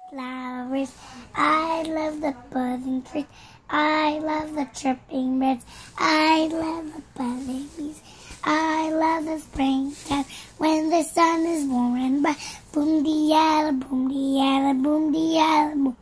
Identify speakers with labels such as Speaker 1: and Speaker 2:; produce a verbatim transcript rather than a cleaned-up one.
Speaker 1: flowers. I love the buzzing trees. I love the chirping birds. I love the buzzing bees. I love the springtime when the sun is warm and bright. Boom de yalla, boom de yalla, boom de yalla, boom.